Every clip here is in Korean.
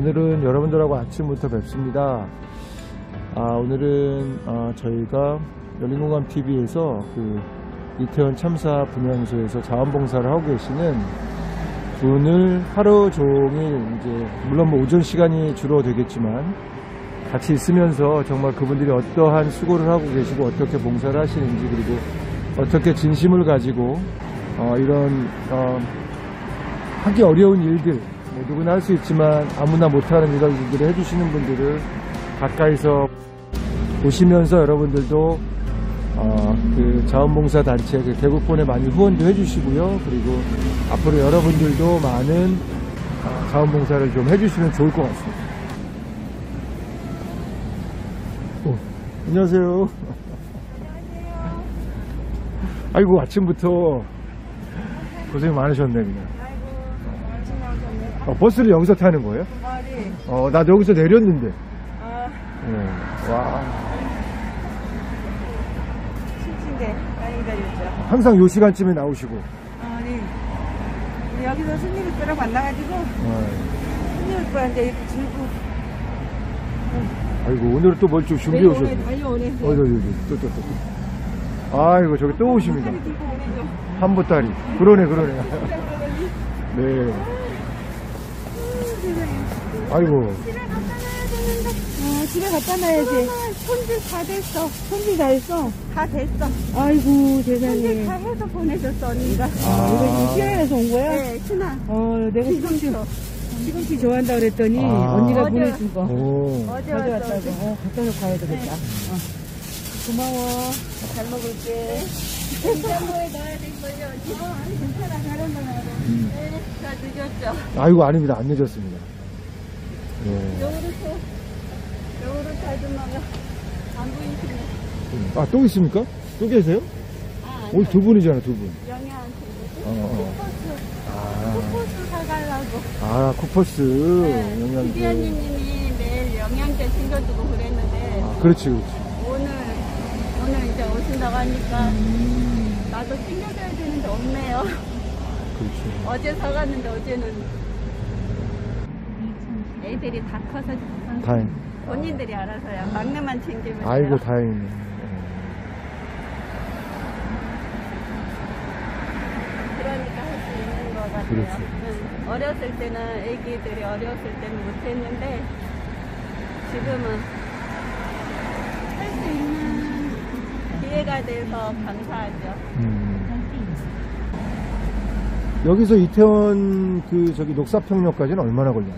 오늘은 여러분들하고 아침부터 뵙습니다. 오늘은 저희가 열린공감TV에서 그 이태원 참사 분향소에서 자원봉사를 하고 계시는 분을 하루 종일 이제 물론 뭐 오전 시간이 주로 되겠지만 같이 있으면서 정말 그분들이 어떠한 수고를 하고 계시고 어떻게 봉사를 하시는지, 그리고 어떻게 진심을 가지고 이런 하기 어려운 일들, 뭐 누구나 할 수 있지만 아무나 못하는 이런 일들을 해주시는 분들을 가까이서 보시면서 여러분들도 그 자원봉사 단체 그 개국본에 많이 후원도 해주시고요. 그리고 앞으로 여러분들도 많은 자원봉사를 좀 해주시면 좋을 것 같습니다. 안녕하세요. 아이고, 아침부터 고생 많으셨네, 그냥. 버스를 여기서 타는 거예요? 네. 나도 여기서 내렸는데. 네. 와. 심심해. 많이 기다렸죠. 항상 요 시간쯤에 나오시고. 네. 여기서 손님을 끌어 만나가지고. 손님을 끌어 이제 이렇게 들고. 아이고, 오늘은 또 뭘 좀 준비해 오셨네. 달려오네. 또. 아이고, 저기 또 오십니다. 한보따리. 그러네. 네. 집에 아이고. 갖다 놔야지. 손질 다 됐어. 손질 다 했어? 다 됐어. 아이고, 세상에. 손질 다 해서 보내줬어, 언니가. 이거 신안에서 온 거야? 네, 신안. 내가 시금치 좋아한다 그랬더니 언니가 보내준 거. 어제 왔다고. 갖다 놓고 가야 되겠다. 고마워. 잘 먹을게. 냉장고에 넣어야 될걸요. 아니, 괜찮아. 잘한다. 네, 다 늦었죠. 아이고, 아닙니다. 안 늦었습니다. 네. 요거를 잘 좀 먹어. 안 보이시네. 또 있습니까? 또 계세요? 오늘 두 분이잖아, 두 분. 영양제. 쿠퍼스 사가려고. 쿠퍼스. 네, 영양제. 비비언니님이 매일 영양제 챙겨주고 그랬는데. 그렇지. 오늘 이제 오신다고 하니까 나도 챙겨줘야 되는데 없네요. 그렇지. 어제 사갔는데 어제는 애들이 다 커서 다행. 본인들이 알아서요. 막내만 챙기면 돼요. 아이고, 다행이네. 그러니까 할 수 있는 것 같아요. 그렇지. 어렸을 때는 애기들이 어렸을 때는 못했는데 지금은 할 수 있는 기회가 돼서 감사하죠. 여기서 이태원 저기 녹사평역까지는 얼마나 걸려요?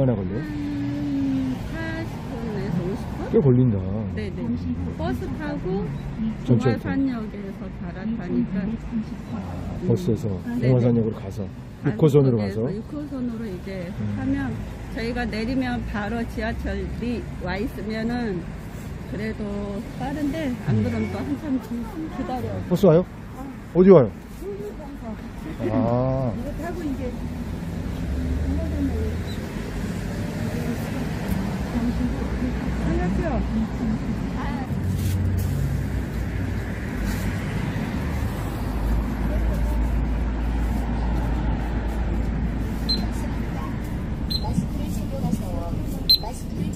40분에서 50분? 꽤 걸린다. 네네. 버스 타고 전체. 동화산역에서 갈아타니까 버스에서 네네. 동화산역으로 가서 6호선으로 가서 6호선으로 이제 타면 저희가 내리면 바로 지하철이 와 있으면은 그래도 빠른데 안 그러면 또 한참 기다려요. 버스 와요? 어디 와요? 이거 타고 이제 안녕하세요. 마스크를 착용하세요. 마스크를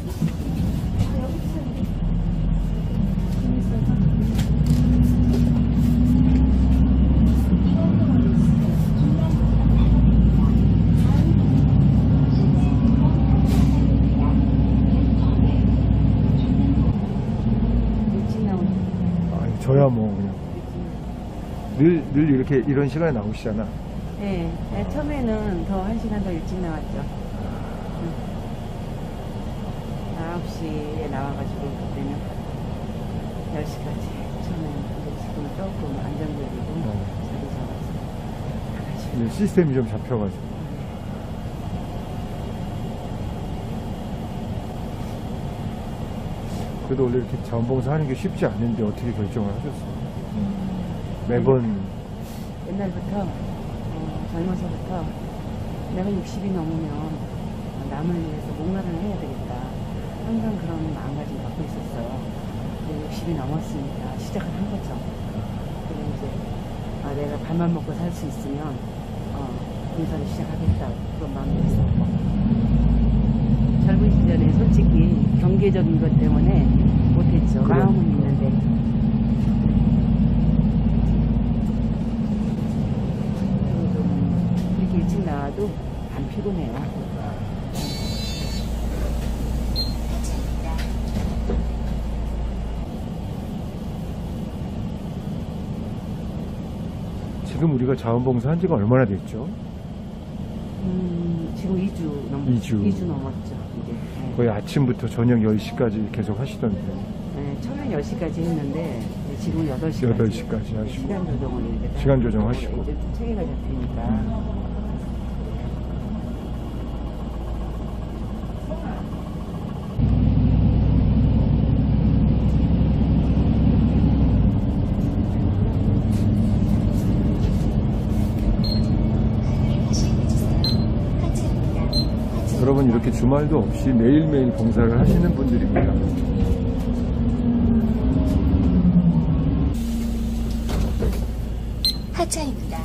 저야 뭐 그냥 늘 이렇게 이런 시간에 나오시잖아. 네, 처음에는 더 1시간 더 일찍 나왔죠. 9시에 나와가지고 그때는 10시까지 처음에는. 근데 지금은 조금 안정적이고 자리 잡아서 이제 시스템이 좀 잡혀가지고. 그래도 원래 이렇게 자원봉사 하는 게 쉽지 않은데 어떻게 결정을 하셨어요? 매번 옛날부터 젊어서부터 내가 60이 넘으면 남을 위해서 뭔가를 해야 되겠다. 항상 그런 마음가짐 갖고 있었어요. 60이 넘었으니까 시작을 한 거죠. 그리고 이제 내가 밥만 먹고 살 수 있으면 봉사를 시작하겠다. 그런 마음이 있었고 젊은 시절에 솔직히 경계적인 것 때문에 못했죠. 그래. 마음은 있는데. 좀 이렇게 일찍 나와도 안 피곤해요. 하차입니다. 지금 우리가 자원봉사 한 지가 얼마나 됐죠? 지금 2주 넘었죠. 2주. 넘었죠. 이제. 네. 거의 아침부터 저녁 10시까지 계속 하시던데. 네, 처음엔 10시까지 했는데 지금 8시까지. 8시까지 하시고. 시간 조정을 이제 시간 조정하시고. 이제 좀 체계가 잡히니까. 하차입니다. 여러분 이렇게 주말도 없이 매일매일 봉사를 하시는 분들입니다. 하차입니다.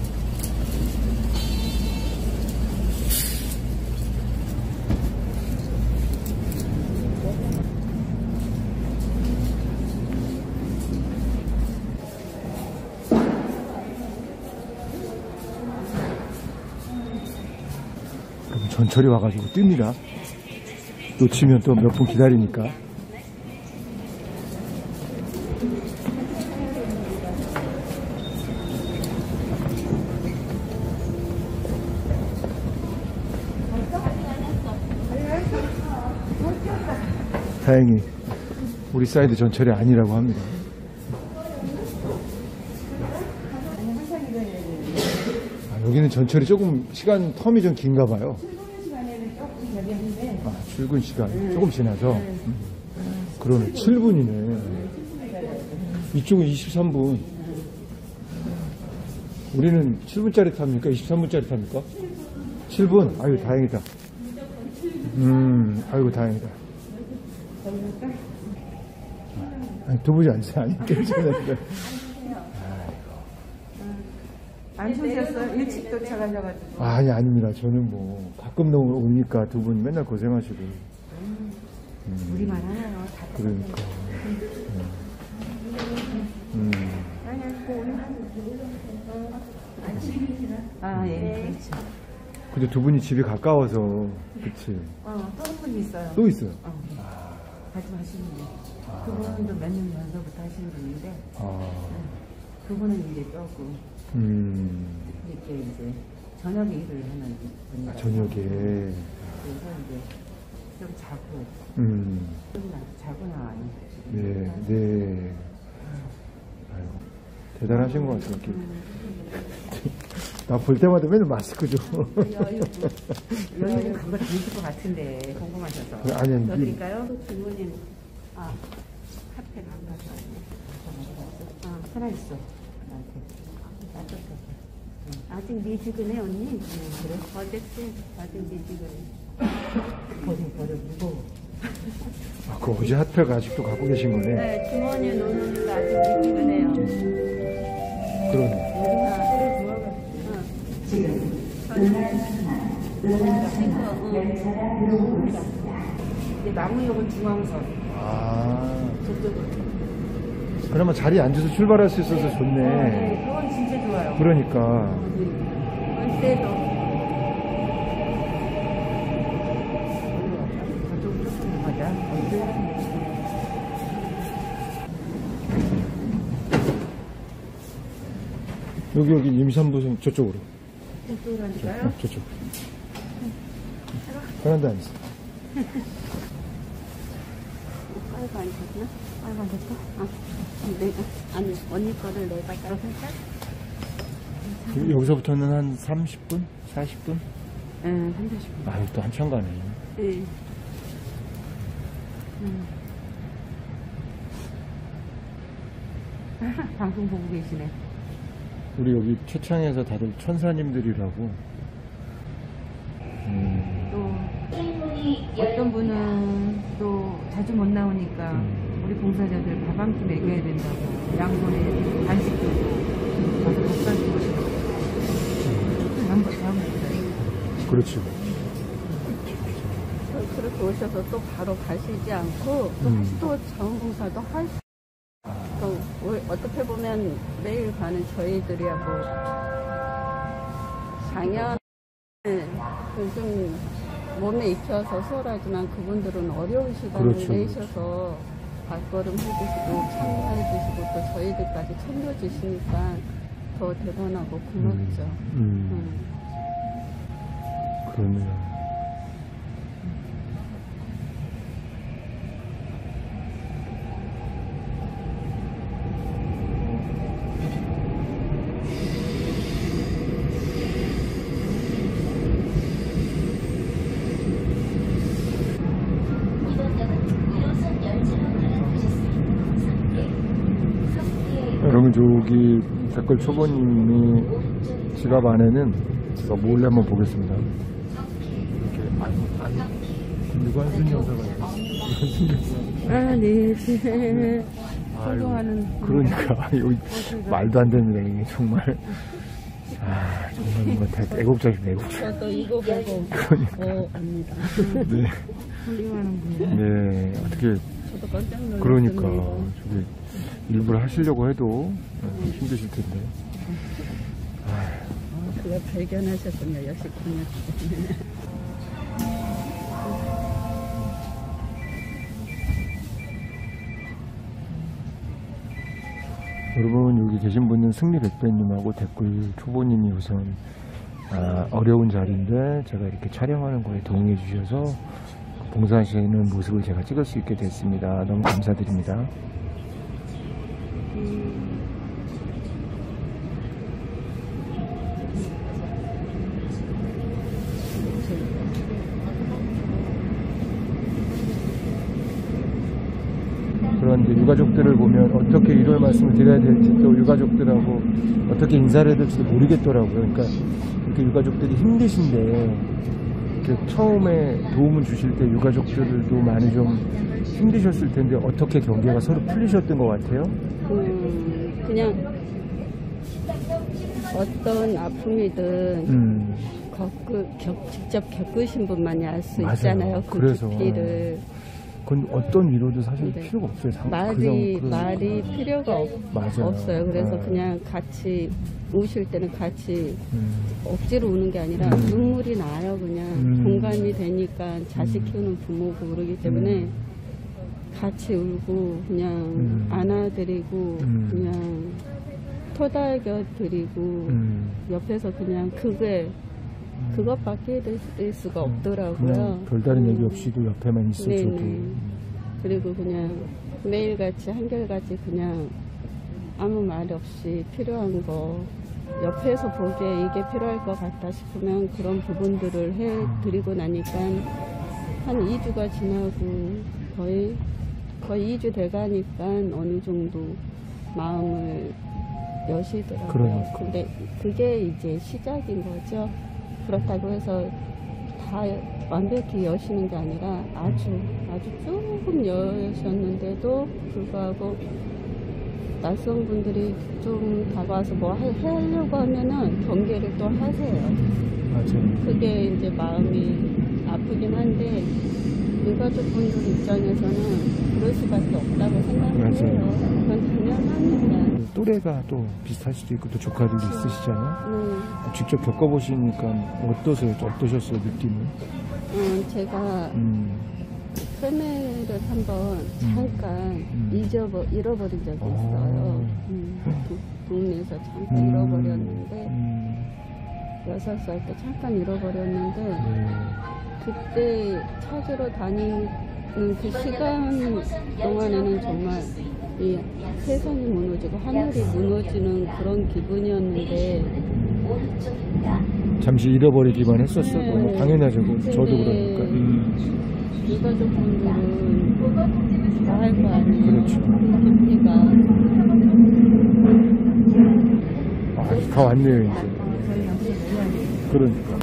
그럼 전철이 와가지고 뜹니다. 놓치면 또 몇 분 기다리니까. 다행히 우리 사이드 전철이 아니라고 합니다. 아, 여기는 전철이 조금 시간 텀이 좀 긴가 봐요. 아, 출근 시간 조금 지나서. 그러네. 7분이네. 이쪽은 23분. 우리는 7분짜리 탑니까? 23분짜리 탑니까? 7분? 아유, 다행이다. 아이고, 다행이다. 아니, 두 분이 앉으세요. 아니, 괜찮은데. 안 추우셨어요? 일찍 도착하셔가지고. 아니, 아닙니다. 저는 뭐, 가끔 오니까 두 분 맨날 고생하시고. 우리만 하나요. 다 그러니까. 아, 예. 그렇죠. 근데 두 분이 집이 가까워서, 그치. 또 한 분 있어요. 또 있어요. 같이 하시는 분. 그분도 몇 년 전서부터 하시는 분인데, 아, 그분은 이제 조금, 이렇게 이제, 저녁에 일을 하는 분이라. 저녁에. 그래서 이제, 좀 자고, 자고 나와요. 네, 네. 아유, 대단하신 것 같아요. 이렇게. 나 볼 때마다 맨날 마스크죠. 여기는 그거 다니실 것 같은데, 궁금하셔서. 아니, 아니. 드릴까요? 주문님, 핫팩 안 가져왔네. 살아있어. 나한테. 따뜻해. 아직 미지근해, 언니? 그래? 어쨌든, 아직 미지근해. 버려, 무거워. 아, 그 어제 핫팩 아직도 갖고 계신 거네. 네, 주머니에 넣어놓으니까 아주 미지근해요. 그러네. 이제 나무역은 중앙선. 아, 저쪽으로. 그러면 자리에 앉아서 출발할 수 있어서 좋네. 네, 그건 진짜 좋아요. 그러니까. 월세도. 저쪽으로 쭉 가자. 여기 임산부생 저쪽으로. 저쪽으로 하니까요? 저쪽. 편한 데 앉으세요. 빨간 안 줬나? 빨간 줬어? 내가, 아니, 언니 거를 내가 따로 살짝? 여기서부터는 한 30분? 40분? 응, 30분. 아유, 또 한참 가네. 네. 방송 보고 계시네. 우리 여기 최창에서 다들 천사님들이라고. 또 어떤 분은 또 자주 못 나오니까 우리 봉사자들 밥 한 끼 먹여야 된다고 양손에 간식 주고 가서 복사 주고 싶어. 한번 더 하면 돼요. 그렇지. 그렇게 오셔서 또 바로 가시지 않고 또 다시 또 자원봉사도 할 수. 또 어떻게 보면 매일 가는 저희들이야 작년 좀 몸에 익혀서 수월하지만 그분들은 어려운 시간을 그렇죠, 내셔서 발걸음 해주시고 참여해주시고 또 저희들까지 챙겨주시니까 더 대단하고 고맙죠. 그러네요. 여러분, 저기 댓글 초보님이 지갑 안에는 제가 몰래 한번 보겠습니다. 이렇게 유관순 여사가 아, 네. 소중하는. 그러니까 이거 말도 안 됩니다. 이게 정말. 정말 뭔가 애국자입니다. 애국자. 저도 이거 보고 그러니까. 압니다. 네. 훌륭한 분이야. 네. 어떻게. 저도 깜짝 놀랐습니다. 그러니까. 저기 일부러 하시려고 해도 힘드실 텐데. 그걸 발견하셨군요. 역시 공연 때문에. 여러분, 여기 계신 분은 승리백배님하고 댓글 초보님이 우선 어려운 자리인데 제가 이렇게 촬영하는 거에 동의해 주셔서 봉사하시는 모습을 제가 찍을 수 있게 됐습니다. 너무 감사드립니다. 그런데 유가족들을 보면 어떻게 위로의 말씀을 드려야 될지, 또 유가족들하고 어떻게 인사를 해야 될지도 모르겠더라고요. 그러니까 이렇게 유가족들이 힘드신데 이렇게 처음에 도움을 주실 때 유가족들도 많이 좀 힘드셨을 텐데 어떻게 경계가 서로 풀리셨던 것 같아요? 그냥 어떤 아픔이든 직접 겪으신 분만이 알 수 있잖아요. 그 그래서 깊이를. 그건 어떤 위로도 사실 네. 필요가 없어요. 말이 필요가 맞아요. 없어요. 그래서 네. 그냥 같이 우실 때는 같이 억지로 우는 게 아니라 눈물이 나요. 그냥 공감이 되니까 자식 키우는 부모고 그러기 때문에 같이 울고 그냥 안아드리고 그냥 토닥여 드리고 옆에서 그냥 그것밖에 해드릴 수가 없더라고요. 별다른 얘기 없이도 옆에만 있어줘도. 그리고 그냥 매일같이 한결같이 그냥 아무 말 없이 필요한 거 옆에서 보기에 이게 필요할 것 같다 싶으면 그런 부분들을 해드리고 나니까 한 2주가 지나고 거의 2주 돼가니까 어느 정도 마음을 여시더라고요. 그러니까. 근데 그게 이제 시작인 거죠. 그렇다고 해서 다 완벽히 여시는 게 아니라 아주 조금 여셨는데도 불구하고 낯선 분들이 좀 다가와서 뭐 하려고 하면은 경계를 또 하세요. 맞아요. 그게 이제 마음이 아프긴 한데 유가족분들 입장에서는 그럴 수밖에 없다고 생각을 해요. 그건 당연합니다. 또래가 또 비슷할 수도 있고 또 조카들도 있으시잖아요. 직접 겪어보시니까 어떠셨어요, 느낌은? 제가 쇠매를 한번 잠깐 잃어버린 적이 있어요. 동네에서 잠깐 잃어버렸는데 6살 때 잠깐 잃어버렸는데 그때 찾으러 다니는 그 시간 동안에는 정말 이 세상이 무너지고 하늘이 무너지는 그런 기분이었는데 잠시 잃어버리기만 했었어. 네. 너무 당연하죠. 저도 그러니까. 유가족분들은 다 할 거 아니에요. 그렇죠. 깊이가. 다 왔네요, 이제. 그러니까.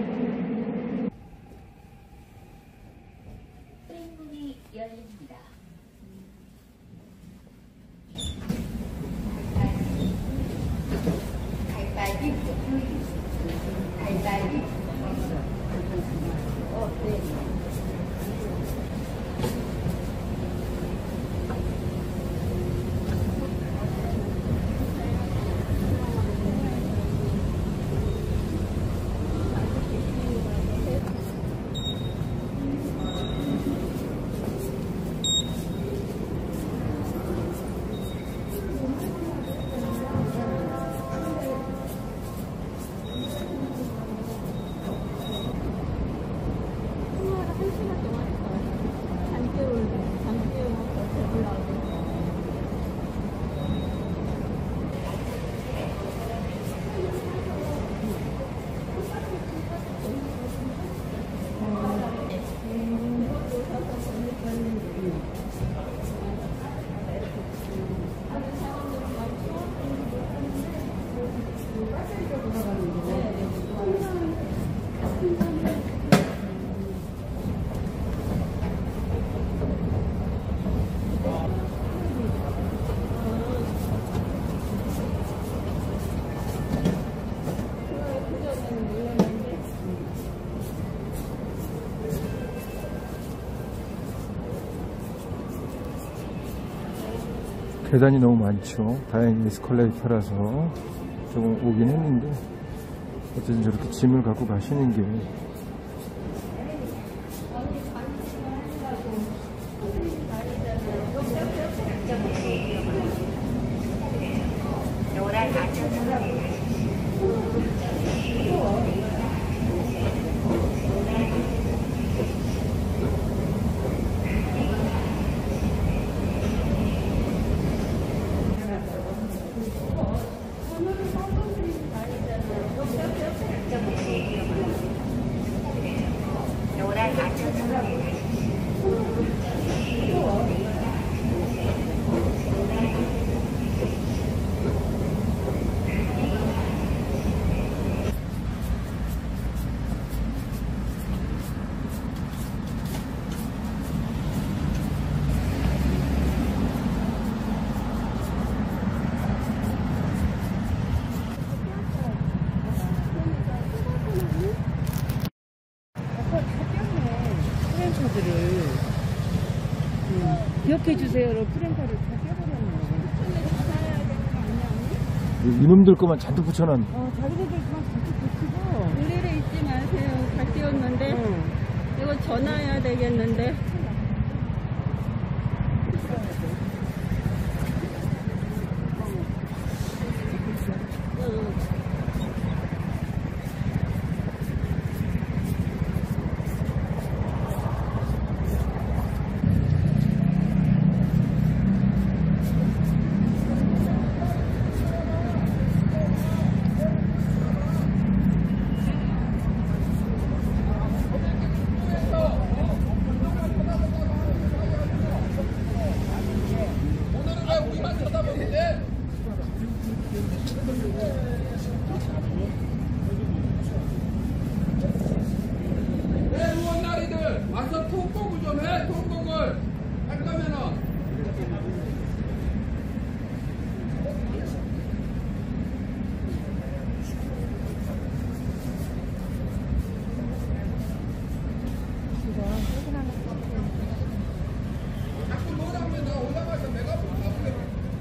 문이 열립니다. 계단이 너무 많죠. 다행히 에스컬레이터라서 조금 오긴 했는데 어쨌든 저렇게 짐을 갖고 가시는 게 프랭카드를 기억해 주세요로 프랭카드를 다 껴버렸네. 이놈들 거만 잔뜩 붙여놨네. 자기네들 그만 잔뜩 붙이고. 우리를 잊지 마세요. 다 띄웠는데 이거 전화해야 되겠는데. 와서 통곡을 좀 해. 통곡을 할 거면은 자꾸 뭐라면 나 올라가서 내가 나쁘게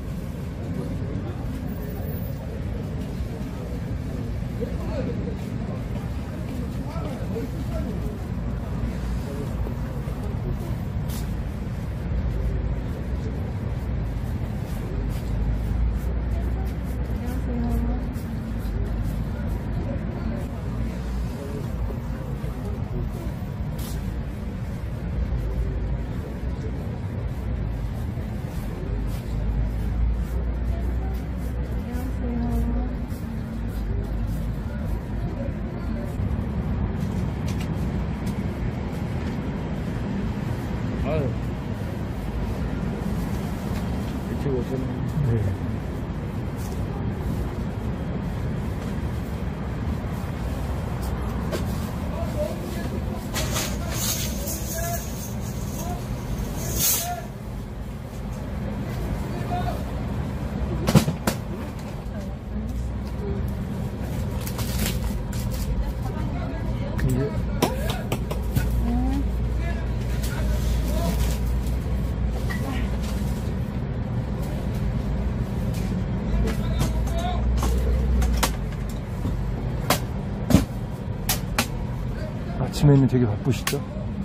아유. 이렇게 오셨네. 네. 아침에는 되게 바쁘시죠?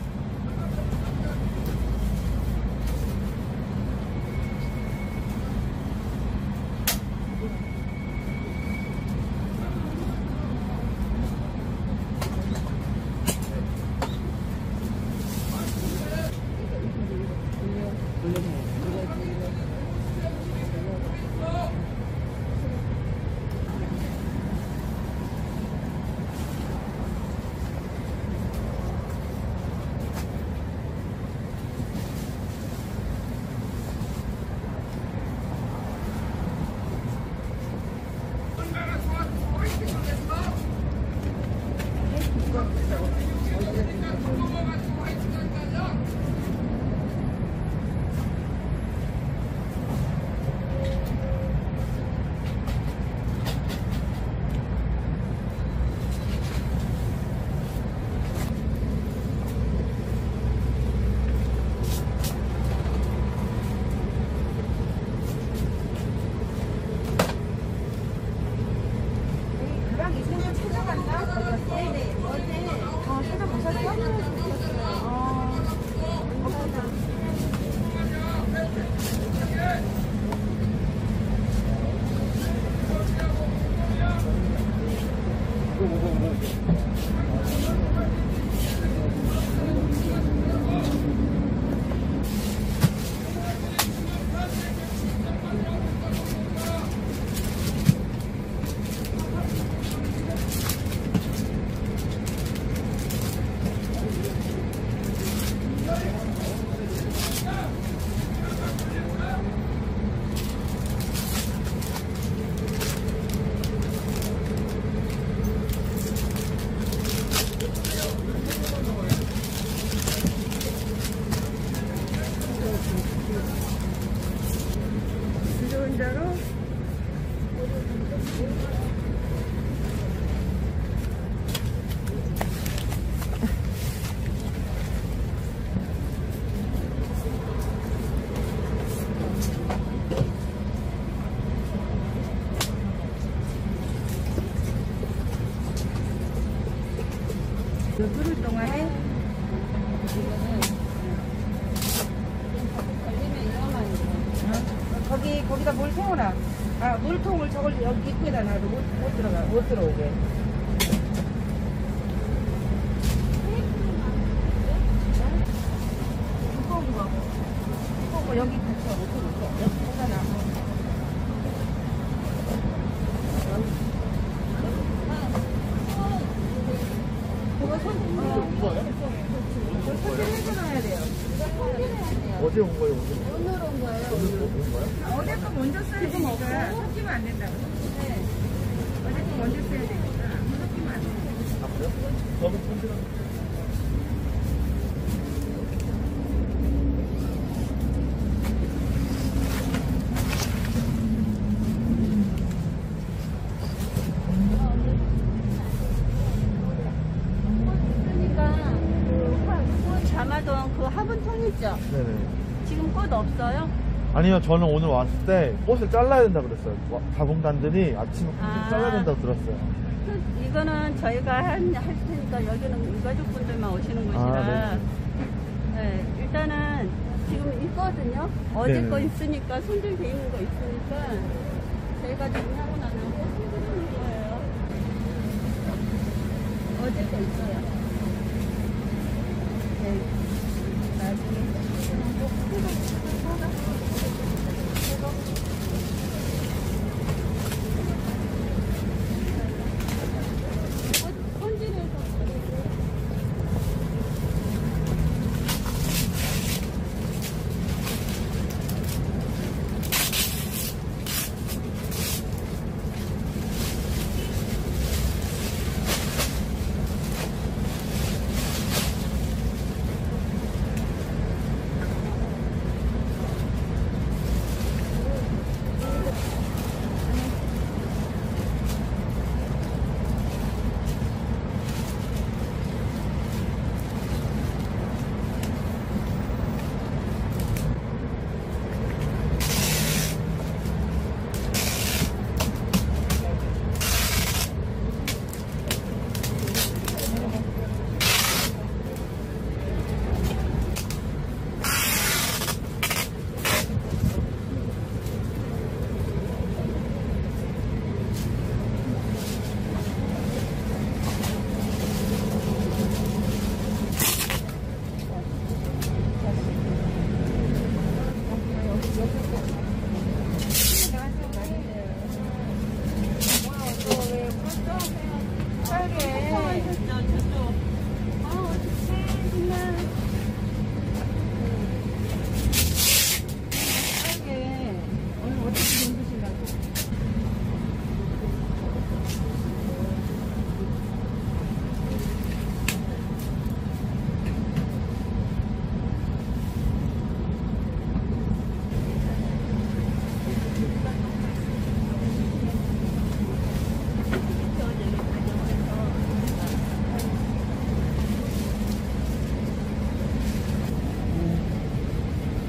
끓을 동안에 거기다 물 세워놔. 아, 물통을 저걸 여기 입구에다 놔도 못 들어오게. 무거운 거 여기 같이 못 들어오게. 여기 거기다 놔. 어제 온 거예요? 오늘 온 거예요. 어제 거 먼저 써야 되니까 섞이면 안 된다고. 네. 어제 거 먼저 써야 되니까 섞이면 안 돼. 아, 그래요? 저는 편지랑 담아둔 그 화분통 있죠? 네네. 지금 꽃 없어요? 아니요, 저는 오늘 왔을 때 꽃을 잘라야 된다 그랬어요. 자봉단들이 아침에 꽃을 잘라야 된다고 들었어요. 이거는 저희가 할 테니까 여기는 유가족분들만 오시는 곳이라 네, 일단은 지금 있거든요. 어제 네네. 거 있으니까 손질 돼 있는 거 있으니까 저희가 정리하고 나면 손질하는 거예요. 어제 거 있어요. 네. 나중에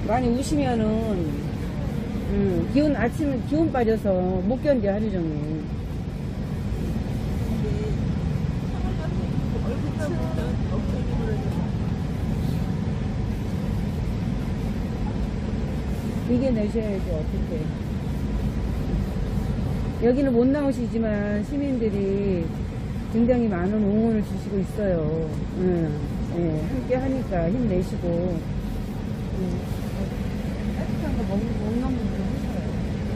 많이 우시면은 기운 아침에 기운 빠져서 못 견뎌 하루 종일. 이게 내셔야지 어떻게. 여기는 못 나오시지만 시민들이 굉장히 많은 응원을 주시고 있어요. 함께 하니까 힘내시고. 따뜻한 거 먹는 분들 하셔요.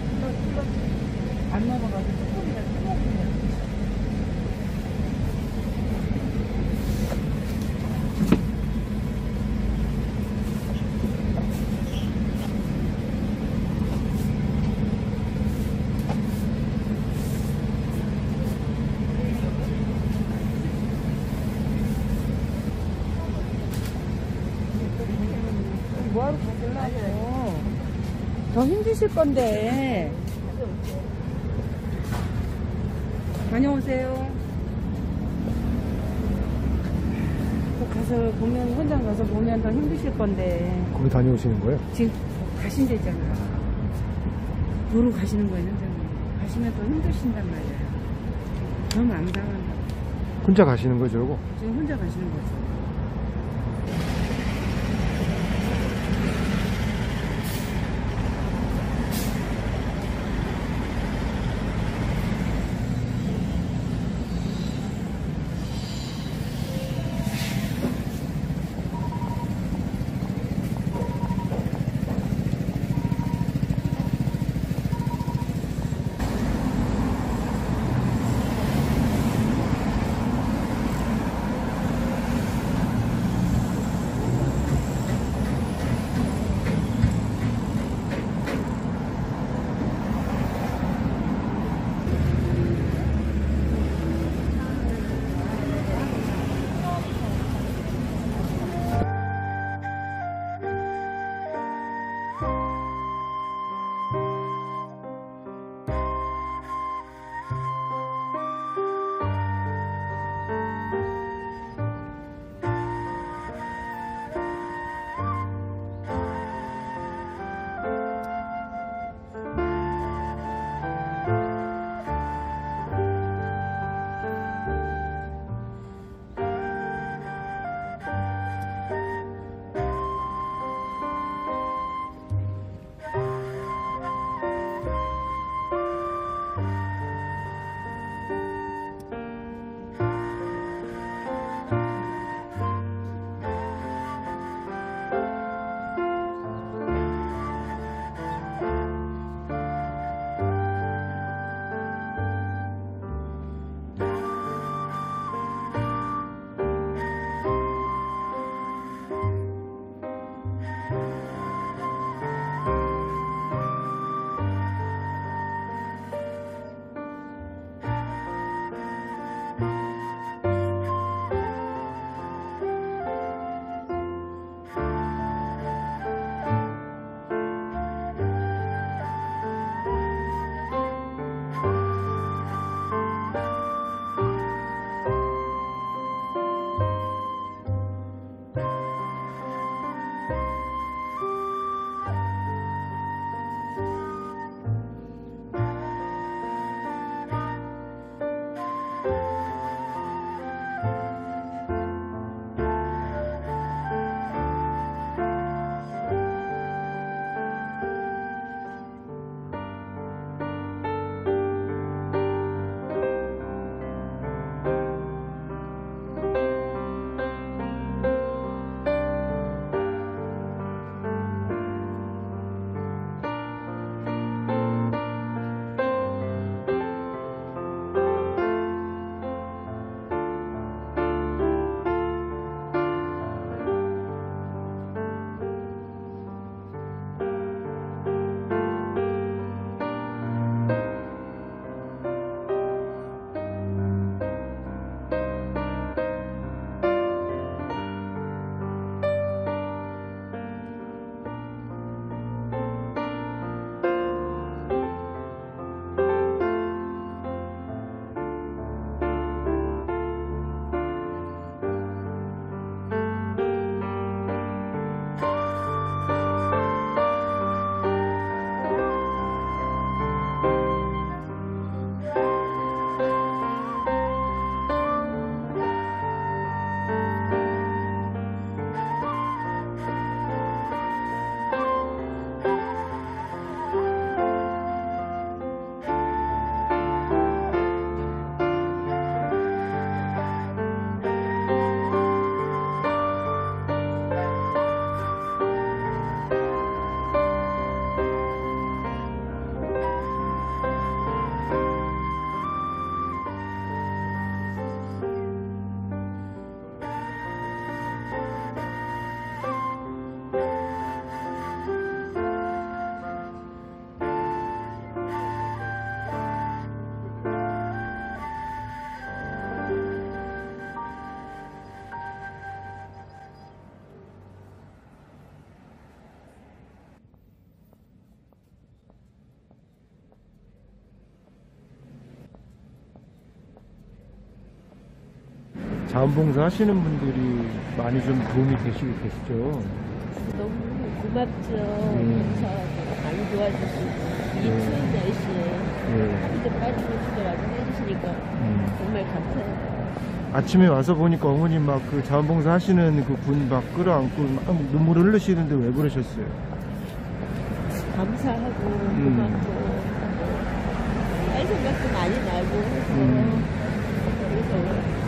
안 먹어가지고 조금이라도 먹으면. 뭐하러 가실라고. 더 힘드실 건데. 다녀오세요. 꼭 가서 보면, 현장 가서 보면 더 힘드실 건데. 거기 다녀오시는 거예요? 지금 가신대잖아. 보러 가시는 거예요, 현장에. 가시면 더 힘드신단 말이에요. 그러면 안 당한다. 혼자 가시는 거죠, 이거? 지금 혼자 가시는 거죠. 자원봉사 하시는 분들이 많이 좀 도움이 되시고 계시죠? 너무 고맙죠. 감사하고 많이 도와주시고 이 추운 날씨에 하루도 빠지고 싶더라도 해주시니까 정말 감사해요. 아침에 와서 보니까 어머님 막 그 자원봉사 하시는 그 분 막 끌어안고 막 눈물을 흘리시는데 왜 그러셨어요? 감사하고 고맙고 할 생각도 많이 나고 해서 그래서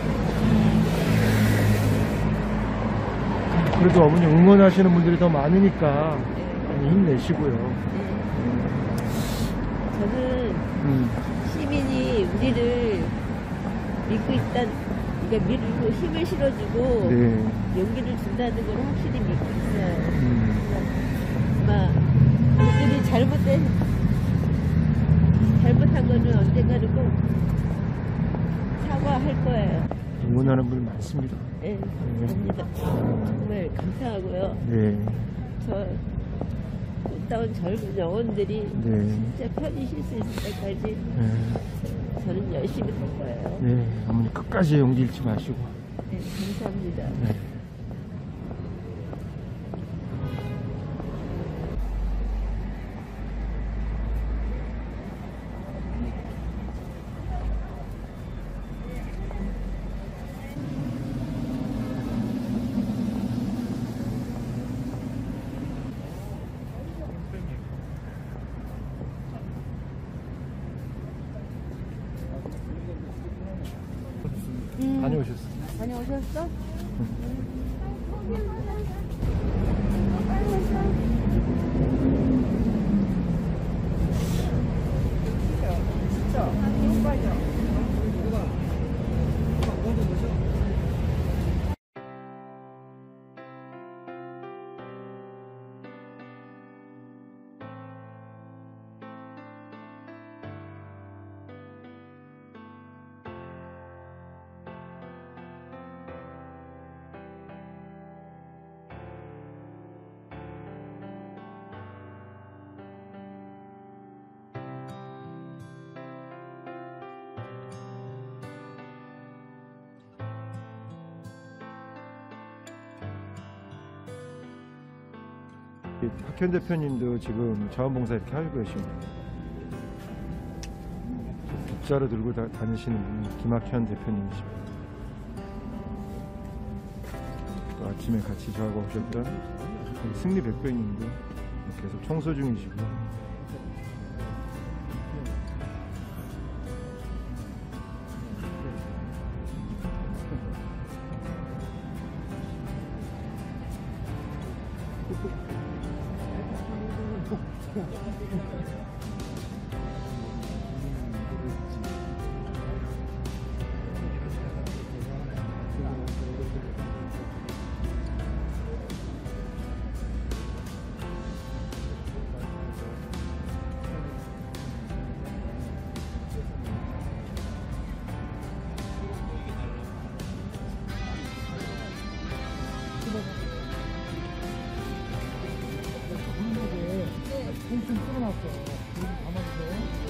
그래도 어머님 응원하시는 분들이 더 많으니까 많이 힘내시고요. 저는 시민이 우리를 믿고 있다, 그러니까 믿고 힘을 실어주고 네. 용기를 준다는 걸 확실히 믿고 있어요. 아마 그들이 잘못한 거는 언젠가는 꼭 사과할 거예요. 응원하는 분 많습니다. 네, 됩니다. 정말 감사하고요. 네. 저 꽃다운 젊은 영혼들이 네. 진짜 편히 쉴 수 있을 때까지 네. 저는 열심히 할 거예요. 네. 어머니 끝까지 용기 잃지 마시고. 네, 감사합니다. 네. 다녀오셨어요? 다녀오셨어? 박현 대표님도 지금 자원봉사 이렇게 하고 계십니다. 빗자루 들고 다니시는 분이 김학현 대표님이십니다. 또 아침에 같이 저하고 오셨던 승리 백배님도 계속 청소 중이시고. 좀 풀어놨어. 좀 담아주세요.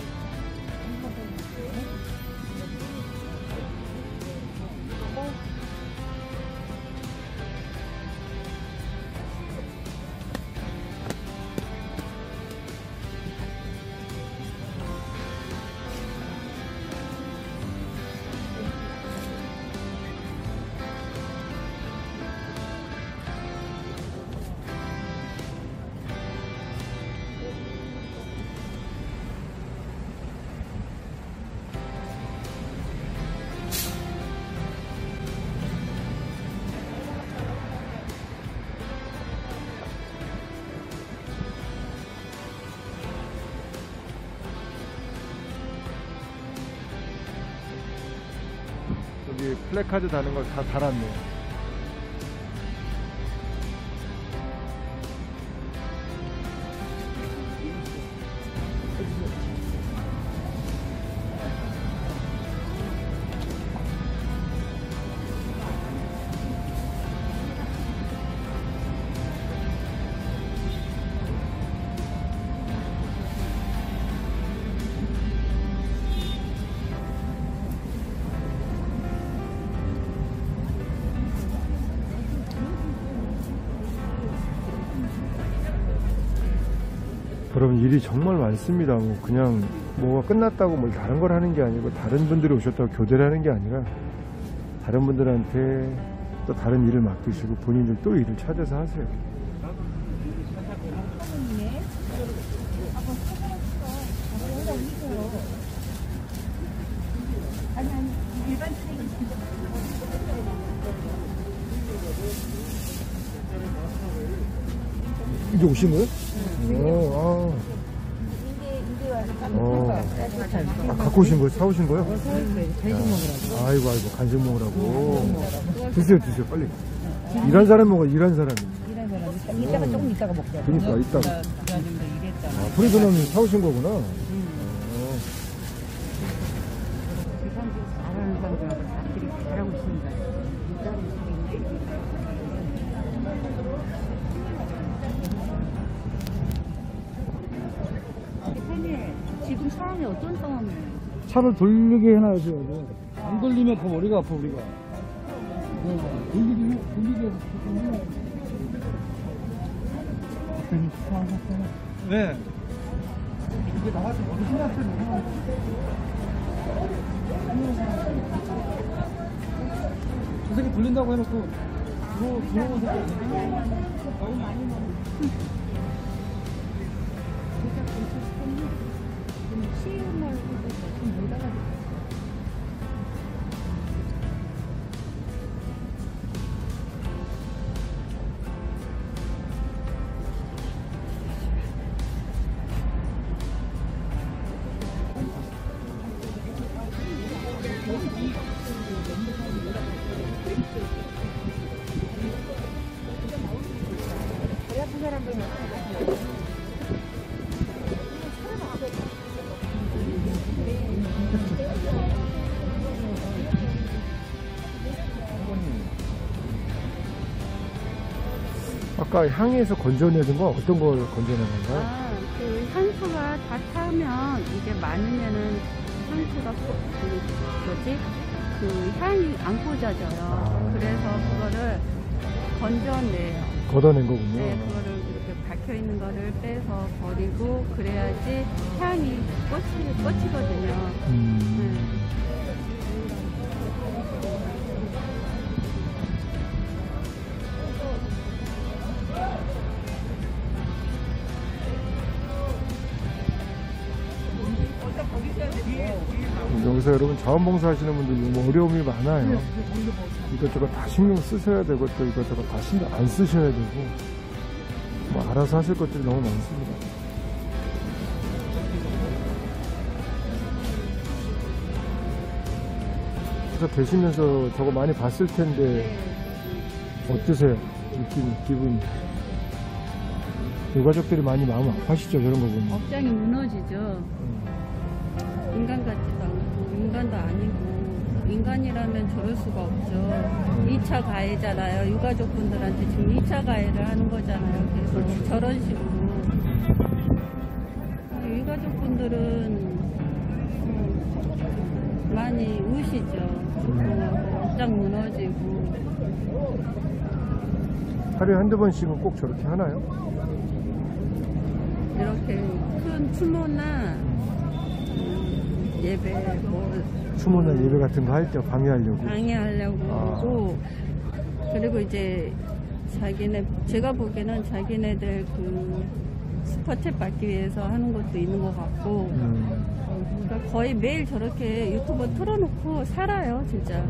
여기 플래카드 다는 걸 다 달았네요. 여러분 일이 정말 많습니다. 뭐 그냥 뭐가 끝났다고 뭘 다른 걸 하는 게 아니고 다른 분들이 오셨다고 교대를 하는 게 아니라 다른 분들한테 또 다른 일을 맡기시고 본인들 또 일을 찾아서 하세요. 이제 오신 거예요? 갖고 오신 거예요? 사오신 거예요? 아이고 간식 먹으라고. 드세요 빨리. 일한 사람 먹어. 일한 사람이. 이따가 조금 이따가 먹자. 그러니까 이따가. 프리드놈이 사오신 거구나. 잘하는 사람들하고 남들이 잘하고 있습니다. 대표님, 지금 상황이 어떤 상황이에요? 차를 돌리게 해놔야죠. 안 돌리면 더 머리가 아파 우리가. 돌리게 네. 이게 나와서 어디 생각해요? 저 새끼 돌린다고 해놓고 들어오는 새끼 너무 많이 먹어. 쉬운 말로 좀못 알아듣 아까 향에서 건져내는 건 어떤 걸 건져내는 건가요? 그 향수가 다 타면 이게 많으면은 향수가 그 향이 안 꽂아져요. 그래서 그거를 건져내요. 걷어낸 거군요. 네, 그거를 이렇게 박혀 있는 거를 빼서 버리고 그래야지 향이 꽂히거든요. 여기서 여러분 자원봉사 하시는 분들 너무 어려움이 많아요. 이것저것 다 신경 쓰셔야 되고 또 이것저것 다 신경 안 쓰셔야 되고 뭐 알아서 하실 것들이 너무 많습니다. 그래서 되시면서 저거 많이 봤을 텐데 어떠세요? 기분이? 유가족들이 많이 마음 아파하시죠? 그런 거 보면. 업장이 무너지죠. 인간 같지도 않고 인간도 아니고 인간이라면 저럴 수가 없죠. 2차 가해잖아요. 유가족분들한테 지금 2차 가해를 하는 거잖아요. 그래서 저런 식으로 유가족분들은 많이 우시죠. 업장 무너지고. 하루에 한두 번씩은 꼭 저렇게 하나요? 이렇게 큰 추모나 예배 뭐 추모나 예배 같은 거 할 때 방해하려고 하고 그리고 이제 제가 보기에는 자기네들 그 스포츠 받기 위해서 하는 것도 있는 것 같고 그러니까 거의 매일 저렇게 유튜브 틀어놓고 살아요 진짜.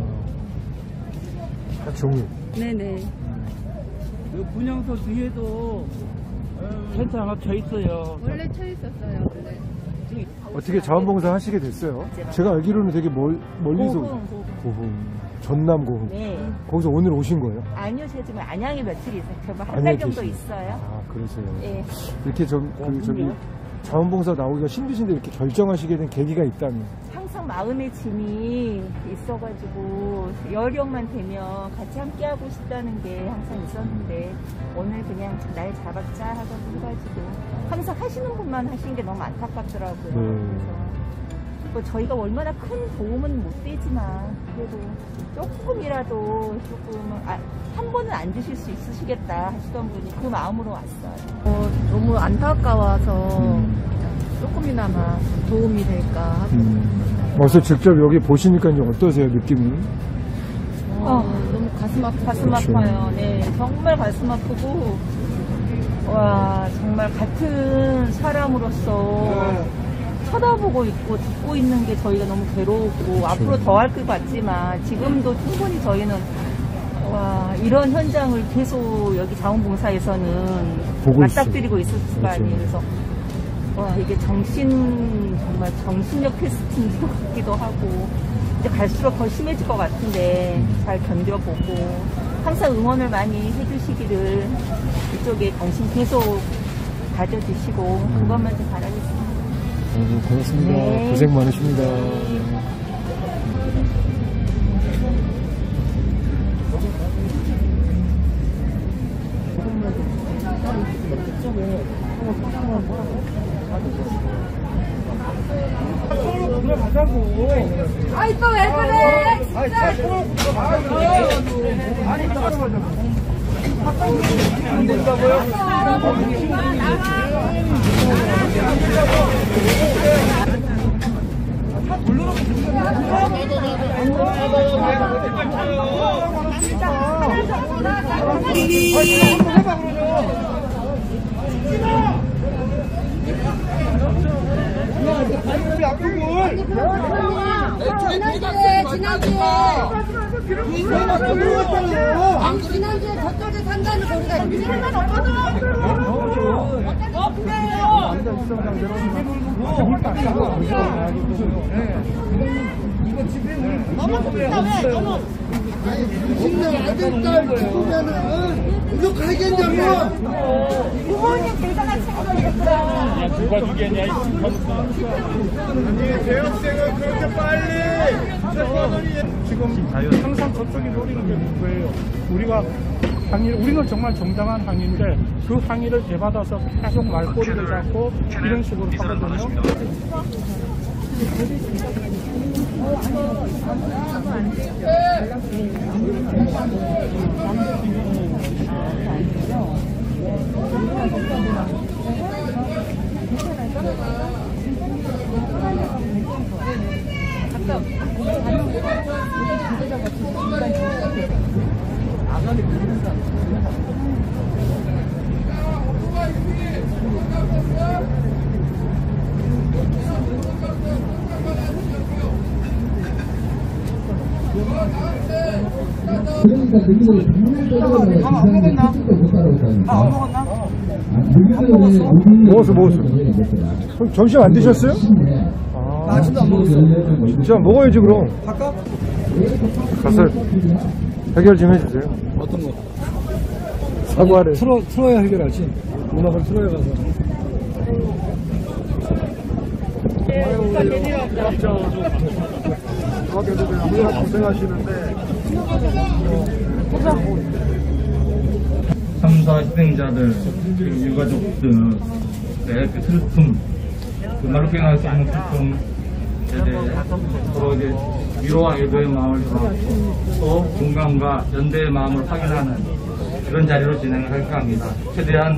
종일. 네네. 이 분향소 뒤에도 텐트 하나 쳐 있어요. 원래 쳐 있었어요 원래. 어떻게 자원봉사 하시게 됐어요? 제가 알기로는 되게 멀리서 고흥, 전남 고흥. 네. 거기서 오늘 오신 거예요? 아니요, 제가 지금 안양에 며칠 있어요. 저번 한 달 정도 있어요. 아, 그러세요. 네. 이렇게 저기 자원봉사 나오기가 힘드신데 이렇게 결정하시게 된 계기가 있다면? 항상 마음의 짐이 있어가지고 여력만 되면 같이 함께하고 싶다는 게 항상 있었는데 오늘 그냥 날 잡았자 하고 해가지고 항상 하시는 분만 하신 게 너무 안타깝더라고요. 네. 그래서 뭐 저희가 얼마나 큰 도움은 못 되지만 그래도 조금이라도 한 번은 안 드실 수 있으시겠다 하시던 분이 그 마음으로 왔어요. 너무 안타까워서 조금이나마 도움이 될까 하고. 어서 직접 여기 보시니까 이제 어떠세요, 느낌이? 너무 가슴 아프고. 가슴 그렇죠. 아파요. 네, 정말 가슴 아프고, 와, 정말 같은 사람으로서 쳐다보고 있고 듣고 있는 게 저희가 너무 괴로웠고, 앞으로 더 할 것 같지만, 지금도 충분히 저희는, 와, 이런 현장을 계속 여기 자원봉사에서는 보고 맞닥뜨리고 있을 수가 그렇죠. 아니에요. 그래서, 와, 이게 정말 정신력 테스트인 것 같기도 하고, 이제 갈수록 더 심해질 것 같은데 잘 견뎌보고 항상 응원을 많이 해주시기를 이쪽에 관심 계속 가져주시고 그것만 좀 바라겠습니다. 고맙습니다. 네. 고생 많으십니다. 아이 또 왜 그래? 진짜. 안 된다고요? 지난주에 저쪽에 산다는 소리가 있지만 아들, 딸 죽으면은 이거 가겠냐고. 부모님 대단한 친구들이었구나. 누가 주겠냐, 대학생은 그렇게 빨리. 지금 항상 저쪽이 노리는 게 그거예요. 우리가 우리는 정말 정당한 항의인데 그 항의를 대받아서 계속 말꼬리를 잡고 이런 식으로 하거든요. 그러니까 그리고 먹었어. 점심 안 드셨어요? 나 아직도 안 먹었어. 진짜 먹어야지 그럼. 할까? 가서 해결 좀 해주세요. 어떤 거? 사과를. 틀어야 해결하지. 음악을 틀어야 가서. 항상 고생하시는데. 참사 희생자들, 그리고 유가족들, 그 슬픔, 그 말로 표현할 수 없는 슬픔에 대해 서로 이제 위로와 애도의 마음을 담고 또 공감과 연대의 마음을 확인하는 그런 자리로 진행을 할까 합니다. 최대한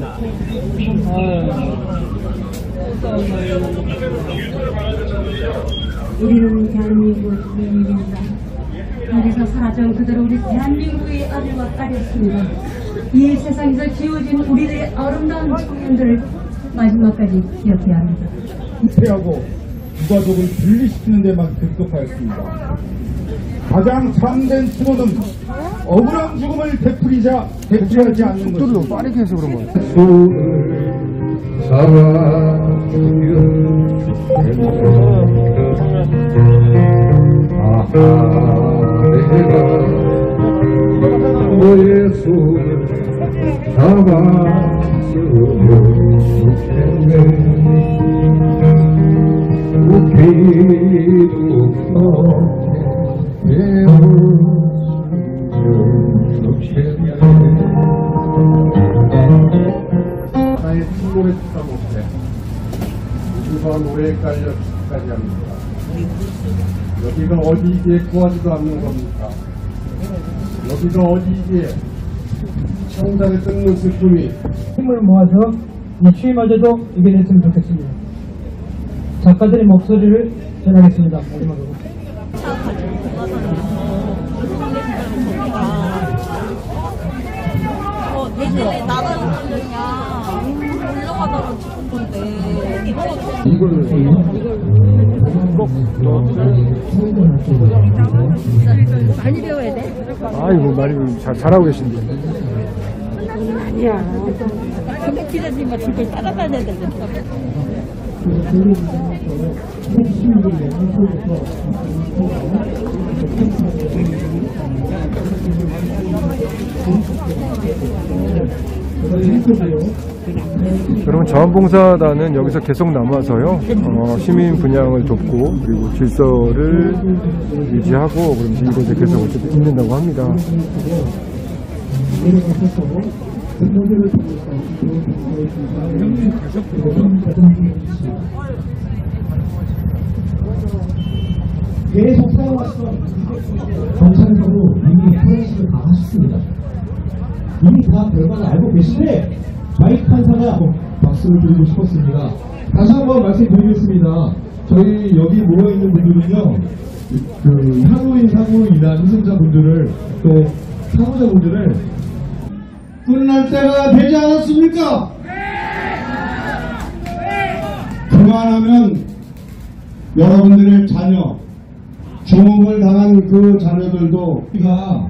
우리는 대한민국 국민입니다. 여기서 사라져 그대로 우리 대한민국의 아들과 딸이었습니다. 이 세상에서 지어진 우리들의 아름다운 청년들을 마지막까지 기억해야 합니다. 후퇴하고 유가족을 분리시키는 데만 급급하였습니다. 가장 참된 추모는 억울한 죽음을 되풀이하지 않는 속도를 너무 것입니다. 빠르게 해서 그런 거 같아요. 너의 손을 잡았으면 좋겠네. 웃기도 배웠으면 좋겠네. 나의 친구의 축하 못해 주선 노래에 깔려 축하까지 합니다. 여기가 어디이기에 구하지도 않는 겁니까? 여기가 어디이기에 청산에 뜯는 슬픔이 힘을 모아서 이 추위마저도 이겨냈으면 좋겠습니다. 작가들의 목소리를 전하겠습니다. 마지막으로. 예전에 나가는 분들이랑 올라가다가 죽은 건데 많이 배워야 돼. 아이고 많이 잘하고 계신데. 아니야. 근데 기자님만 그걸 따라다녀야 되겠다. 여러분 자원봉사단은 여기서 계속 남아서요 시민 분양을 돕고 그리고 질서를 유지하고 그러면서 이곳에 계속 어쨌든 있는다고 합니다. 계속 사용하시던 경찰에서도 이미 프레시를 다 하셨습니다. 이미 다 결과를 알고 계신데 마이크 판사가 박수를 드리고 싶었습니다. 다시 한번 말씀드리겠습니다. 저희 여기 모여있는 분들은요, 그 향후인 사고로 인한 희생자분들을 또 사고자분들을 끝날 때가 되지 않았습니까? 그만하면 여러분들의 자녀, 조목을 당한 그 자녀들도 우리가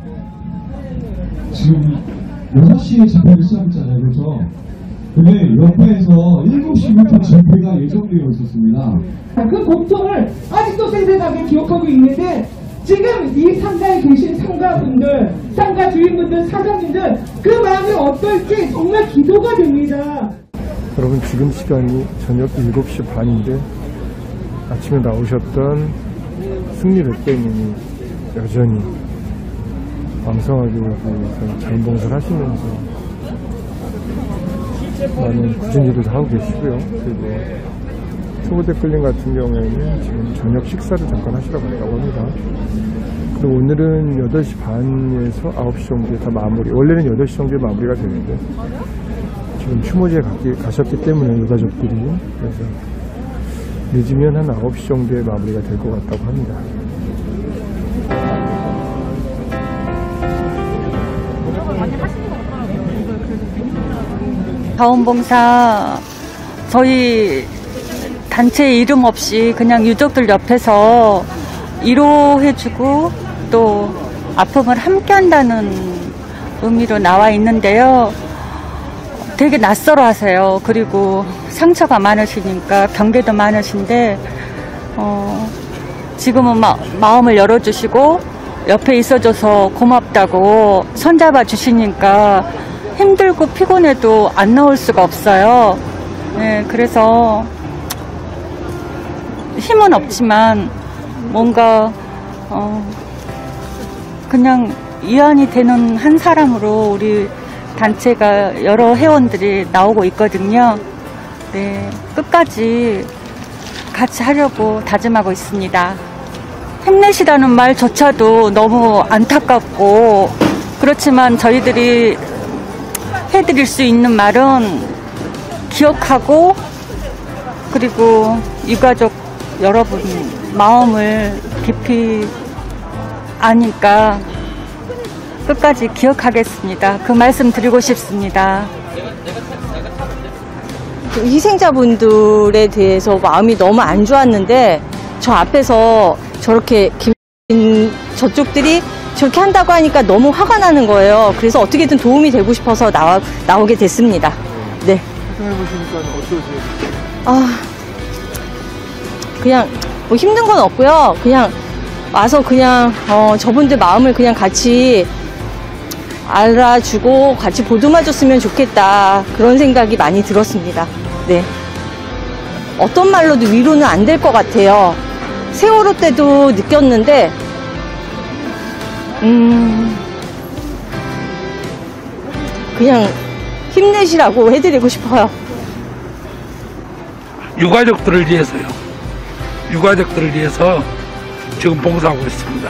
지금 6시에 집회를 시작했잖아요. 그렇죠? 근데 옆에서 7시부터 집회가 예정되어 있었습니다. 그 고통을 아직도 생생하게 기억하고 있는데 지금 이 상가에 계신 상가분들, 상가 주인분들, 사장님들 그 마음이 어떨지 정말 기도가 됩니다. 여러분 지금 시간이 저녁 7시 반인데 아침에 나오셨던 승리백배님이 여전히 왕성하게 여기서 자원봉사를 하시면서 많은 굳은 일을 하고 계시고요. 그리고 초보대끌림 같은 경우에는 지금 저녁 식사를 잠깐 하시러 갔다고 합니다. 그리고 오늘은 8시 반에서 9시 정도에 다 마무리, 원래는 8시 정도에 마무리가 되는데 지금 추모제에 가셨기 때문에 유가족들이 그래서 늦으면 한 9시 정도에 마무리가 될 것 같다고 합니다. 자원봉사 저희 단체 이름 없이 그냥 유족들 옆에서 위로해주고 또 아픔을 함께한다는 의미로 나와 있는데요. 되게 낯설어 하세요. 그리고 상처가 많으시니까 경계도 많으신데 지금은 마음을 열어주시고 옆에 있어줘서 고맙다고 손잡아 주시니까 힘들고 피곤해도 안 나올 수가 없어요. 네, 그래서 힘은 없지만 뭔가 그냥 위안이 되는 한 사람으로 우리 단체가 여러 회원들이 나오고 있거든요. 네, 끝까지 같이 하려고 다짐하고 있습니다. 힘내시라는 말조차도 너무 안타깝고 그렇지만 저희들이 해드릴 수 있는 말은 기억하고 그리고 유가족 여러분 마음을 깊이 아니까 끝까지 기억하겠습니다. 그 말씀 드리고 싶습니다. 희생자분들에 대해서 마음이 너무 안 좋았는데 저 앞에서 저렇게 저쪽들이 저렇게 한다고 하니까 너무 화가 나는 거예요. 그래서 어떻게든 도움이 되고 싶어서 나오게 됐습니다. 네. 생각해보시니까 어떠세요? 그냥 뭐 힘든 건 없고요. 그냥 와서 그냥 저분들 마음을 그냥 같이 알아주고 같이 보듬어줬으면 좋겠다. 그런 생각이 많이 들었습니다. 네. 어떤 말로도 위로는 안 될 것 같아요. 세월호 때도 느꼈는데 그냥 힘내시라고 해드리고 싶어요. 유가족들을 위해서요. 유가족들을 위해서 지금 봉사하고 있습니다.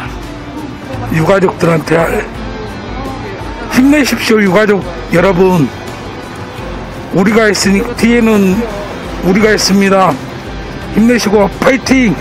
유가족들한테 힘내십시오. 유가족 여러분, 우리가 있으니 뒤에는 우리가 있습니다. 힘내시고 파이팅!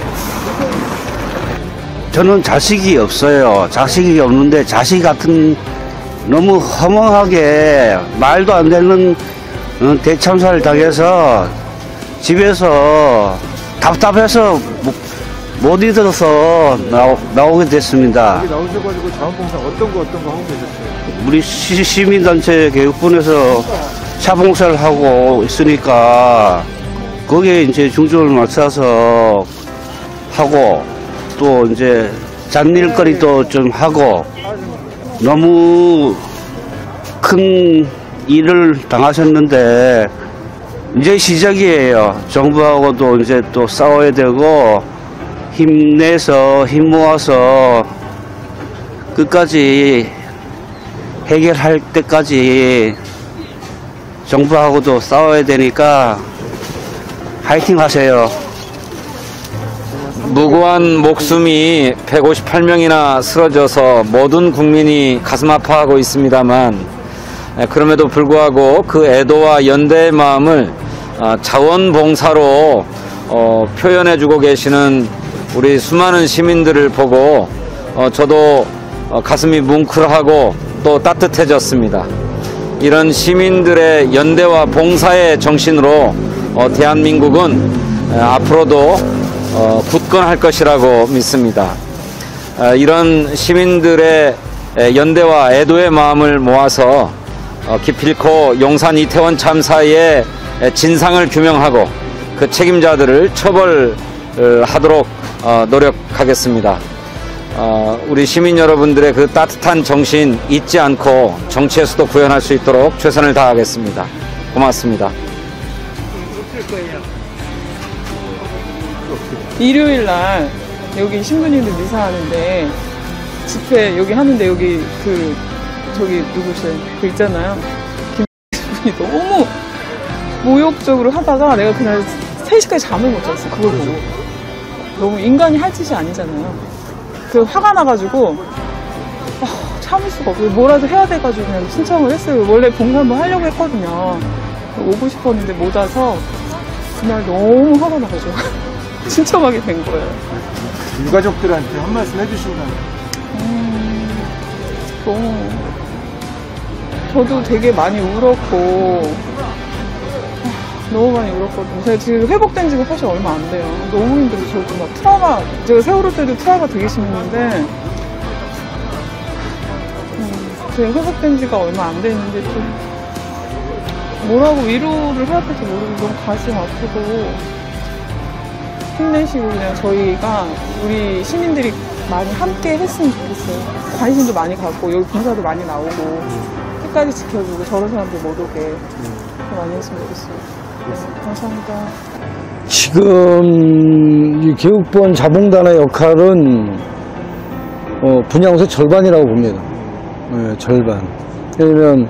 저는 자식이 없어요. 자식이 없는데 자식 같은 너무 허망하게 말도 안 되는 대참사를 당해서 집에서 답답해서 못 잊어서 나오게 됐습니다. 여기 나오셔가지고 자원봉사 어떤 거 하고 계셨어요? 우리 시민단체 교육분에서 차봉사를 하고 있으니까 거기에 이제 중점을 맞춰서 하고 또 이제 잡일거리도 좀 하고 너무 큰 일을 당하셨는데 이제 시작이에요. 정부하고도 이제 또 싸워야 되고 힘내서 힘 모아서 끝까지 해결할 때까지 정부하고도 싸워야 되니까 화이팅 하세요. 무고한 목숨이 158명이나 쓰러져서 모든 국민이 가슴 아파하고 있습니다만, 그럼에도 불구하고 그 애도와 연대의 마음을 자원봉사로 표현해주고 계시는 우리 수많은 시민들을 보고 저도 가슴이 뭉클하고 또 따뜻해졌습니다. 이런 시민들의 연대와 봉사의 정신으로 대한민국은 앞으로도 굳건할 것이라고 믿습니다. 이런 시민들의 연대와 애도의 마음을 모아서 기필코 용산 이태원 참사의 진상을 규명하고 그 책임자들을 처벌하도록 노력하겠습니다. 우리 시민 여러분들의 그 따뜻한 정신 잊지 않고 정치에서도 구현할 수 있도록 최선을 다하겠습니다. 고맙습니다. 일요일 날 여기 신부님들 미사하는데 집회 여기 하는데 여기 저기 누구세요? 그 있잖아요. 김분이 너무 모욕적으로 하다가 내가 그날 3시까지 잠을 못 잤어. 그걸 보고. 너무 인간이 할 짓이 아니잖아요. 그 화가 나가지고 참을 수가 없어요. 뭐라도 해야 돼가지고 그냥 신청을 했어요. 원래 봉사 한번 하려고 했거든요. 오고 싶었는데 못 와서 그날 너무 화가 나가지고 신청하게 된 거예요. 유가족들한테 한 말씀 해주신다면? 너무 저도 되게 많이 울었고 너무 많이 울었거든요. 제가 지금 회복된 지가 사실 얼마 안 돼요. 너무 힘들어서 저도 막 트라우마, 제가 세월호 때도 트라우마 되게 심했는데 제가 회복된 지가 얼마 안 됐는데 좀 뭐라고 위로를 해야 될지 모르고 너무 가슴 아프고 힘내시고 그냥 저희가 우리 시민들이 많이 함께 했으면 좋겠어요. 관심도 많이 갖고 여기 봉사도 많이 나오고 끝까지 지켜주고 저런 사람들 못 오게 많이 했으면 좋겠어요. 네, 감사합니다. 지금 이 교육본 자봉단의 역할은 분양소의 절반이라고 봅니다. 네, 절반. 왜냐면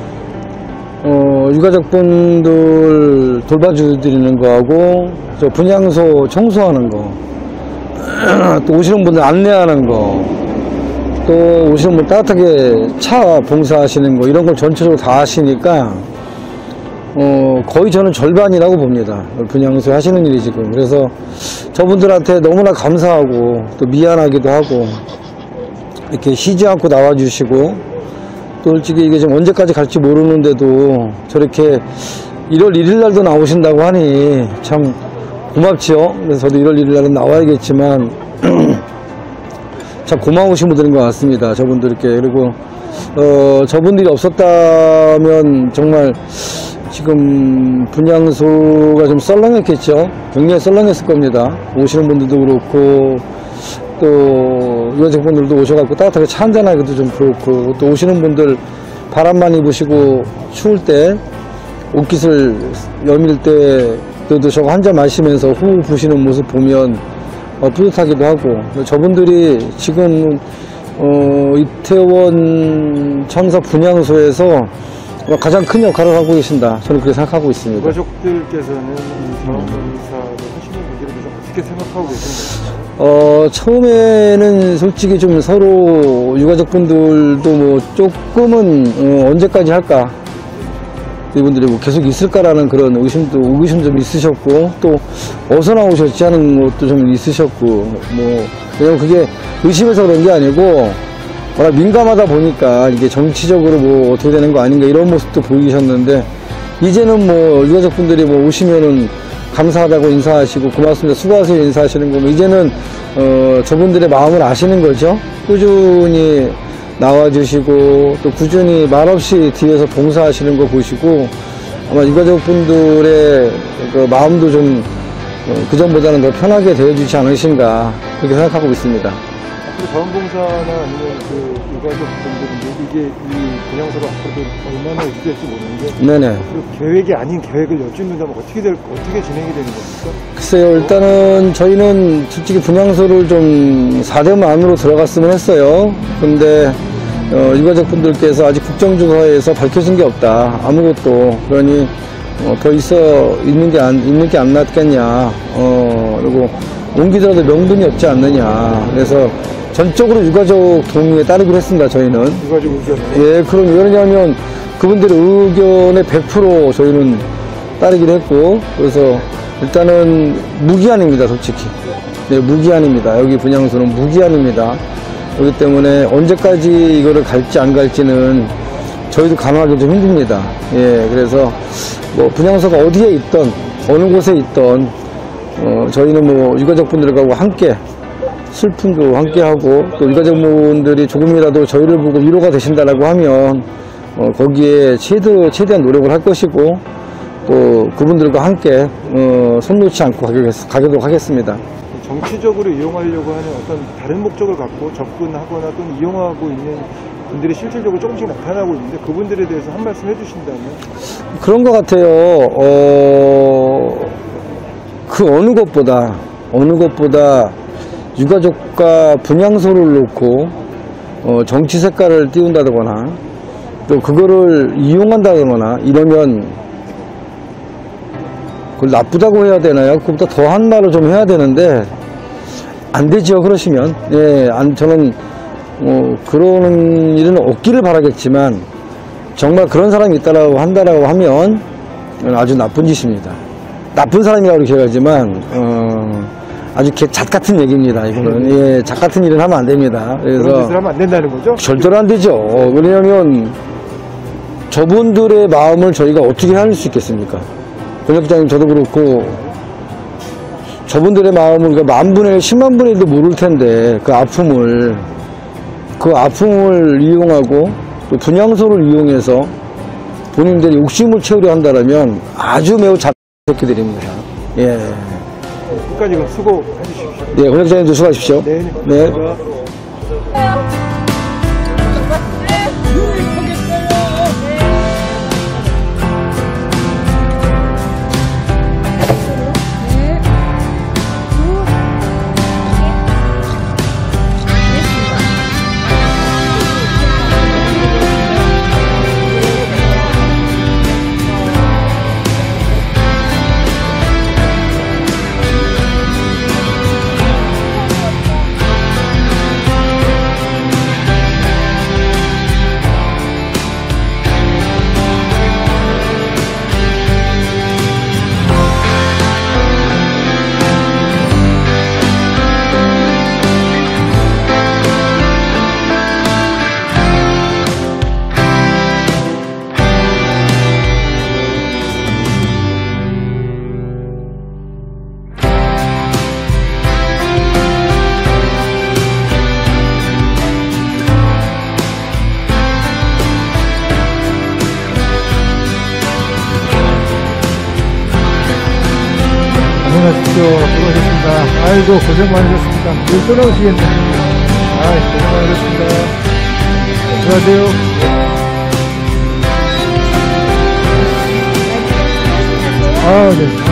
유가족분들 돌봐주드리는 거하고 저 분향소 청소하는 거, 또 오시는 분들 안내하는 거, 또 오시는 분 따뜻하게 차 봉사하시는 거, 이런 걸 전체적으로 다 하시니까 거의 저는 절반이라고 봅니다. 분향소 하시는 일이 지금. 그래서 저분들한테 너무나 감사하고 또 미안하기도 하고 이렇게 쉬지 않고 나와주시고, 또 솔직히 이게 지금 언제까지 갈지 모르는데도 저렇게 1월 1일 날도 나오신다고 하니 참 고맙죠. 그래서 저도 1월 1일 날은 나와야겠지만 참 고마우신 분들인 것 같습니다. 저분들께. 그리고 저분들이 없었다면 정말 지금 분향소가 좀 썰렁했겠죠. 굉장히 썰렁했을 겁니다. 오시는 분들도 그렇고 또 유가족분들도 오셔갖고 따뜻하게 차 한잔하기도 좀 그렇고, 또 오시는 분들 바람만 입으시고 추울 때 옷깃을 여밀 때도 저거 한 잔 마시면서 후 부시는 모습 보면 뿌듯하기도 하고, 저분들이 지금 이태원 참사 분향소에서 가장 큰 역할을 하고 계신다, 저는 그렇게 생각하고 있습니다. 유가족들께서는 자원봉사를 하시는 분들이 좀 어떻게 생각하고 계신가요? 처음에는 솔직히 좀 서로 유가족분들도 뭐 조금은 언제까지 할까? 이분들이 뭐 계속 있을까라는 그런 의구심 좀 있으셨고, 또 어디서 나오셨지 하는 것도 좀 있으셨고, 뭐, 왜냐면 그게 의심해서 그런 게 아니고, 워낙 민감하다 보니까 이게 정치적으로 뭐 어떻게 되는 거 아닌가 이런 모습도 보이셨는데, 이제는 뭐 유가족분들이 뭐 오시면은 감사하다고 인사하시고 고맙습니다 수고하세요 인사하시는 거, 뭐 이제는 저분들의 마음을 아시는 거죠. 꾸준히 나와주시고 또 꾸준히 말없이 뒤에서 봉사하시는 거 보시고 아마 유가족분들의 그 마음도 좀 그전보다는 더 편하게 대해주지 않으신가 그렇게 생각하고 있습니다. 앞으로 자원봉사나 아니면 그 유가족분들인데 이게 이 분향소가 앞으로도 얼마나 유지될지 모르는데 네네. 그 계획이 아닌 계획을 여쭙는다면 어떻게 진행이 되는 겁니까? 글쎄요, 일단은 저희는 솔직히 분향소를 좀 4대문 안으로 들어갔으면 했어요. 근데 유가족분들께서 아직 국정조사에서 밝혀진 게 없다. 아무것도. 그러니 더 있는 게 안 낫겠냐. 그리고 옮기더라도 명분이 없지 않느냐. 그래서 전적으로 유가족 동의에 따르기로 했습니다. 저희는. 유가족 의견. 예, 그럼 왜냐하면 그분들의 의견에 100% 저희는 따르기로 했고, 그래서 일단은 무기한입니다, 솔직히. 네, 무기한입니다. 여기 분향소는 무기한입니다. 그렇기 때문에 언제까지 이거를 갈지 안 갈지는 저희도 가늠하기 좀 힘듭니다. 예, 그래서 뭐 분향소가 어디에 있던 어느 곳에 있던 저희는 뭐 유가족분들과 함께 슬픔도 함께 하고 또 유가족분들이 조금이라도 저희를 보고 위로가 되신다라고 하면 거기에 최대한 노력을 할 것이고 또 그분들과 함께 손 놓지 않고 가도록 하겠습니다. 정치적으로 이용하려고 하는 어떤 다른 목적을 갖고 접근하거나 또는 이용하고 있는 분들이 실질적으로 조금씩 나타나고 있는데 그분들에 대해서 한 말씀 해주신다면? 그런 것 같아요. 그 어느 것보다 유가족과 분향소를 놓고 정치 색깔을 띄운다거나 또 그거를 이용한다거나 이러면 그걸 나쁘다고 해야 되나요? 그보다 더한 말을 좀 해야 되는데 안 되죠. 그러시면 예, 저는 그러는 일은 없기를 바라겠지만 정말 그런 사람이 있다라고 한다라고 하면 아주 나쁜 짓입니다. 나쁜 사람이라고 그렇게 하지만 아주 잣 같은 얘기입니다. 이거는 예, 잣 같은 일은 하면 안 됩니다. 그래서 그런 짓을 하면 안 된다는 거죠? 절대로 안 되죠. 왜냐하면 저분들의 마음을 저희가 어떻게 할 수 있겠습니까? 권역장님 저도 그렇고 저분들의 마음을 그 10,000분의 10만 분의 1도 모를 텐데 그 아픔을 이용하고 또 분향소를 이용해서 본인들이 욕심을 채우려 한다면 아주 매우 작게 드립니다. 예. 끝까지 그럼 수고해 주십시오. 네, 권역장님도 수고하십시오. 네. 네. 수고하셨습니다. 아이고 고생 많으셨습니다. 늘 떠나오시겠네. 고생 많으셨습니다. 수고하세요. 네.